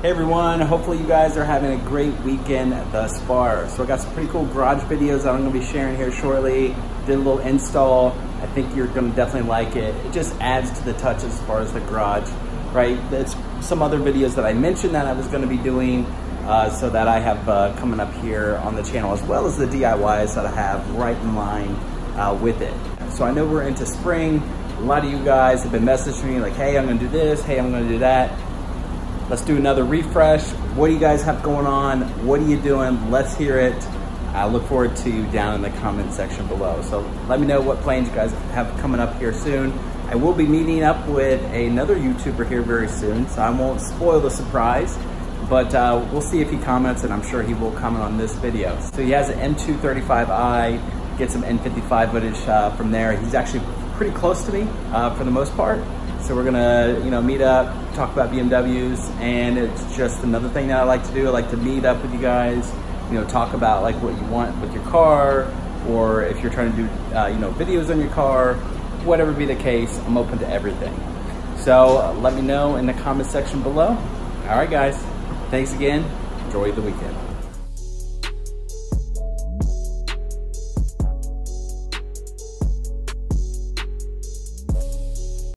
Hey everyone, hopefully you guys are having a great weekend thus far. So I got some pretty cool garage videos that I'm gonna be sharing here shortly. Did a little install. I think you're gonna definitely like it. It just adds to the touch as far as the garage, right? It's some other videos that I mentioned that I was gonna be doing so that I have coming up here on the channel, as well as the DIYs that I have right in line with it. So I know we're into spring. A lot of you guys have been messaging me like, hey, I'm gonna do this, hey, I'm gonna do that. Let's do another refresh. What do you guys have going on? What are you doing? Let's hear it. I look forward to you down in the comment section below. So let me know what plans you guys have coming up here soon. I will be meeting up with another YouTuber here very soon, so I won't spoil the surprise, but we'll see if he comments, and I'm sure he will comment on this video. So he has an M235i, get some N55 footage from there. He's actually pretty close to me for the most part. So we're gonna, meet up, talk about BMWs, and it's just another thing that I like to do. I like to meet up with you guys, talk about like what you want with your car, or if you're trying to do, videos on your car, whatever be the case, I'm open to everything. So let me know in the comment section below. All right, guys, thanks again. Enjoy the weekend.